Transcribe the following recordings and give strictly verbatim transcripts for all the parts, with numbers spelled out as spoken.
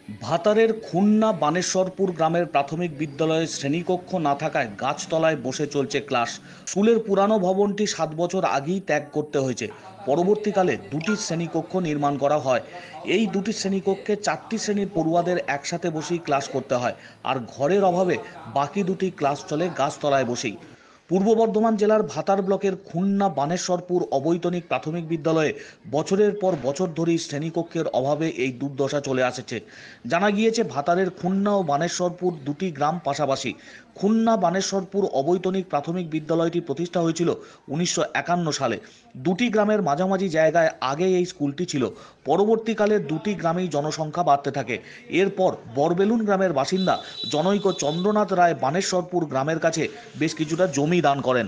ভাতারের খুলনা বানেশ্বরপুর গ্রামের প্রাথমিক বিদ্যালয়ে শ্রেণীকক্ষ না থাকায় গাছতলায় বসে চলছে ক্লাস। স্কুলের পুরানো ভবনটি সাত বছর আগেই ত্যাগ করতে হয়েছে। পরবর্তীকালে দুটি শ্রেণীকক্ষ নির্মাণ করা হয়। এই দুটি শ্রেণীকক্ষে চারটি শ্রেণীর পড়ুয়াদের একসাথে বসেই ক্লাস করতে হয়, আর ঘরের অভাবে বাকি দুটি ক্লাস চলে গাছতলায় বসেই। পূর্ব বর্ধমান জেলার ভাতার ব্লকের খুলনা বানেশ্বরপুর অবৈতনিক প্রাথমিক বিদ্যালয়ে বছরের পর বছর ধরেই শ্রেণীকক্ষের অভাবে এই দুর্দশা চলে আসছে। জানা গিয়েছে, ভাতারের খুলনা ও বানেশ্বরপুর দুটি গ্রাম পাশাপাশি। খুলনা বানেশ্বরপুর অবৈতনিক প্রাথমিক বিদ্যালয়টি প্রতিষ্ঠা হয়েছিল উনিশশো একান্ন সালে। দুটি গ্রামের মাঝামাঝি জায়গায় আগে এই স্কুলটি ছিল। পরবর্তীকালে দুটি গ্রামেই জনসংখ্যা বাড়তে থাকে। এরপর বরবেলুন গ্রামের বাসিন্দা জনৈক চন্দ্রনাথ রায় বানেশ্বরপুর গ্রামের কাছে বেশ কিছুটা জমি দান করেন।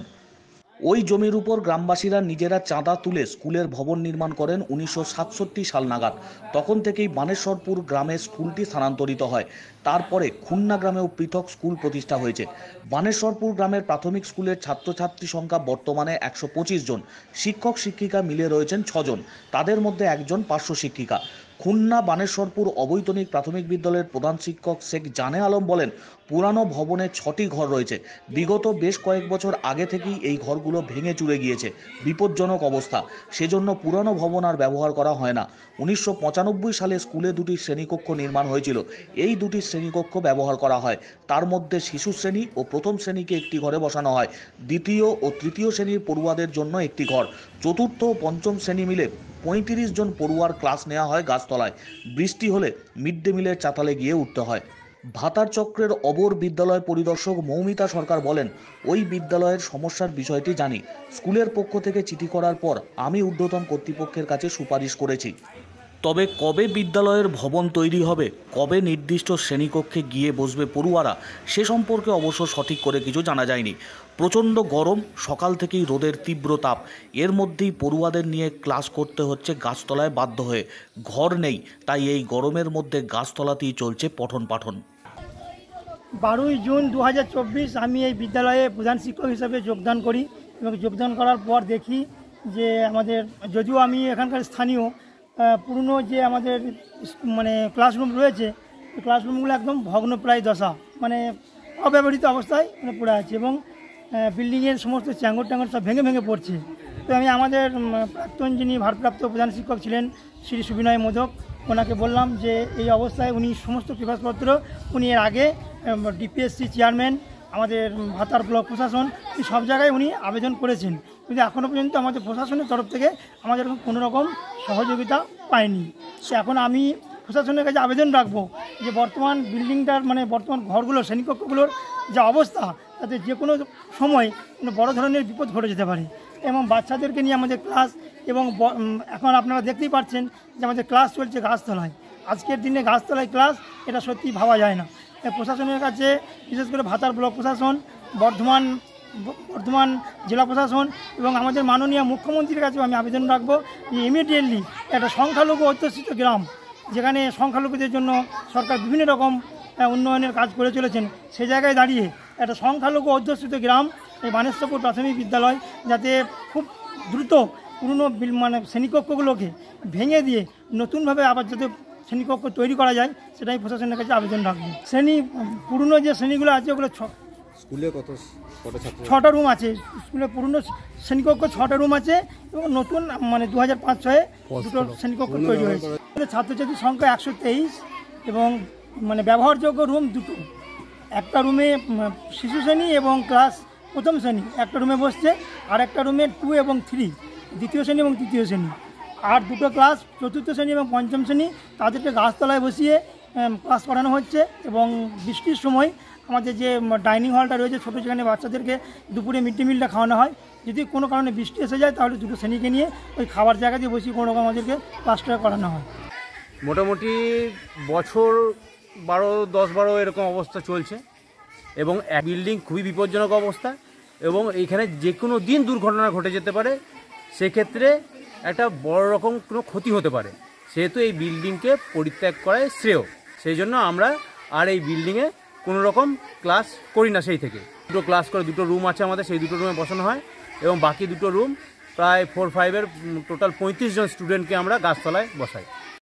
ওই জমির উপর গ্রামবাসীরা নিজেরা চাঁদা তুলে স্কুলের ভবন নির্মাণ করেন উনিশশো সাতষট্টি সাল নাগাদ। তখন থেকেই বানেশ্বরপুর গ্রামে স্কুলটি স্থানান্তরিত হয়। তারপরে খুলনা গ্রামেও পৃথক স্কুল প্রতিষ্ঠা হয়েছে। বানেশ্বরপুর গ্রামের প্রাথমিক স্কুলের ছাত্রছাত্রী সংখ্যা বর্তমানে একশো পঁচিশ জন। শিক্ষক শিক্ষিকা মিলে রয়েছেন ছজন, তাদের মধ্যে একজন পার্শ্ব শিক্ষিকা। খুলনা বানেশ্বরপুর অবৈতনিক প্রাথমিক বিদ্যালয়ের প্রধান শিক্ষক শেখ জানে আলম বলেন, পুরানো ভবনে ছটি ঘর রয়েছে। বিগত বেশ কয়েক বছর আগে থেকেই এই ঘরগুলো ভেঙে চুরে গিয়েছে, বিপজ্জনক অবস্থা। সেজন্য পুরানো ভবন আর ব্যবহার করা হয় না। উনিশশো পঁচানব্বই সালে স্কুলে দুটি শ্রেণীকক্ষ নির্মাণ হয়েছিল। এই দুটি শ্রেণীকক্ষ ব্যবহার করা হয়। তার মধ্যে শিশু শ্রেণী ও প্রথম শ্রেণীকে একটি ঘরে বসানো হয়। দ্বিতীয় ও তৃতীয় শ্রেণীর পড়ুয়াদের জন্য একটি ঘর। চতুর্থ ও পঞ্চম শ্রেণী মিলে পঁয়ত্রিশ জন পড়ুয়ার ক্লাস নেওয়া হয় গাছতলায়। বৃষ্টি হলে মিড ডে মিলের চাতালে গিয়ে উঠতে হয়। ভাতার চক্রের অবর বিদ্যালয় পরিদর্শক মৌমিতা সরকার বলেন, ওই বিদ্যালয়ের সমস্যার বিষয়টি জানি। স্কুলের পক্ষ থেকে চিঠি করার পর আমি ঊর্ধ্বতন কর্তৃপক্ষের কাছে সুপারিশ করেছি। তবে কবে বিদ্যালয়ের ভবন তৈরি হবে, কবে নির্দিষ্ট শ্রেণীকক্ষে গিয়ে বসবে পড়ুয়ারা, সে সম্পর্কে অবশ্য সঠিক করে কিছু জানা যায়নি। প্রচণ্ড গরম, সকাল থেকেই রোদের তীব্র তাপ, এর মধ্যেই পড়ুয়াদের নিয়ে ক্লাস করতে হচ্ছে গাছতলায় বাধ্য হয়ে। ঘর নেই, তাই এই গরমের মধ্যে গাছতলাতেই চলছে পঠন পাঠন। বারোই জুন দু হাজার চব্বিশ আমি এই বিদ্যালয়ে প্রধান শিক্ষক হিসেবে যোগদান করি এবং যোগদান করার পর দেখি যে আমাদের, যদিও আমি এখানকার স্থানীয়, পুরনো যে আমাদের মানে ক্লাসরুম রয়েছে, ক্লাসরুমগুলো একদম ভগ্নপ্রায় দশা, মানে অব্যবহৃত অবস্থায় মানে পড়ে আছে এবং বিল্ডিংয়ের সমস্ত চ্যাঙ্গর ট্যাঙ্গর সব ভেঙে ভেঙে পড়ছে। তো আমি আমাদের প্রাক্তন যিনি ভারপ্রাপ্ত প্রধান শিক্ষক ছিলেন শ্রী সুবিনয় মোদক, ওনাকে বললাম যে এই অবস্থায় উনি সমস্ত কাগজপত্র, উনি এর আগে ডিপিএসসি চেয়ারম্যান, আমাদের ভাতার ব্লক প্রশাসন, এই সব জায়গায় উনি আবেদন করেছেন, কিন্তু এখনও পর্যন্ত আমাদের প্রশাসনের তরফ থেকে আমাদের কোনো রকম সহযোগিতা পাইনি। সে এখন আমি প্রশাসনের কাছে আবেদন রাখবো যে বর্তমান বিল্ডিংটার মানে বর্তমান ঘরগুলো, শ্রেণীকক্ষগুলোর যা অবস্থা, তাতে যে কোনো সময় বড় ধরনের বিপদ ঘটে যেতে পারে এবং বাচ্চাদেরকে নিয়ে আমাদের ক্লাস, এবং এখন আপনারা দেখতেই পাচ্ছেন যে আমাদের ক্লাস চলছে গাছতলায়। আজকের দিনে গাছতলায় ক্লাস, এটা সত্যি ভাবা যায় না। প্রশাসনের কাছে, বিশেষ করে ভাতার ব্লক প্রশাসন, বর্ধমান বর্ধমান জেলা প্রশাসন এবং আমাদের মাননীয় মুখ্যমন্ত্রীর কাছেও আমি আবেদন রাখবো যে ইমিডিয়েটলি একটা সংখ্যালঘু অধ্যুষিত গ্রাম, যেখানে সংখ্যালঘুদের জন্য সরকার বিভিন্ন রকম উন্নয়নের কাজ করে চলেছেন, সে জায়গায় দাঁড়িয়ে একটা সংখ্যালঘু অধ্যুষিত গ্রাম এই বানেশ্বরপুর প্রাথমিক বিদ্যালয় যাতে খুব দ্রুত পুরনো মানে শ্রেণীকক্ষগুলোকে ভেঙে দিয়ে নতুনভাবে আবার যাতে শ্রেণীকক্ষ তৈরি করা যায়, সেটাই প্রশাসনের কাছে আবেদন রাখবো। শ্রেণী পুরনো যে শ্রেণীগুলো আছে ওগুলো স্কুলে কত ছটা রুম আছে। স্কুলে পুরনো শ্রেণীকক্ষ ছটা রুম আছে এবং নতুন মানে দু হাজার পাঁচ ছয়ে দুটো শ্রেণীকক্ষ তৈরি হয়েছে। ছাত্রছাত্রীর সংখ্যা একশো তেইশ এবং মানে ব্যবহারযোগ্য রুম দুটো। একটা রুমে শিশু শ্রেণী এবং ক্লাস প্রথম শ্রেণী একটা রুমে বসছে, আর একটা রুমে টু এবং থ্রি দ্বিতীয় শ্রেণী এবং তৃতীয় শ্রেণী, আর দুটো ক্লাস চতুর্থ শ্রেণী এবং পঞ্চম শ্রেণী, তাদেরকে গাছতলায় বসিয়ে ক্লাস করানো হচ্ছে। এবং বৃষ্টির সময় আমাদের যে ডাইনিং হলটা রয়েছে ছোটো, যেখানে বাচ্চাদেরকে দুপুরে মিড ডে মিলটা খাওয়ানো হয়, যদি কোনো কারণে বৃষ্টি এসে যায় তাহলে দুটো শ্রেণীকে নিয়ে ওই খাবার জায়গা দিয়ে বসিয়ে কোনো রকম আমাদেরকে ক্লাসটা করানো হয়। মোটামুটি বছর বারো দশ বারো এরকম অবস্থা চলছে এবং এক বিল্ডিং খুবই বিপজ্জনক অবস্থা এবং এইখানে যে কোনো দিন দুর্ঘটনা ঘটে যেতে পারে, সেক্ষেত্রে একটা বড় রকম কোনো ক্ষতি হতে পারে। সেহেতু এই বিল্ডিংকে পরিত্যাগ করাই শ্রেয়। সেই জন্য আমরা আর এই বিল্ডিংয়ে কোনো রকম ক্লাস করি না। সেই থেকে দুটো ক্লাস করে দুটো রুম আছে আমাদের, সেই দুটো রুমে বসানো হয় এবং বাকি দুটো রুম প্রায় ফোর ফাইভের টোটাল পঁয়ত্রিশ জন স্টুডেন্টকে আমরা গাছতলায় বসাই।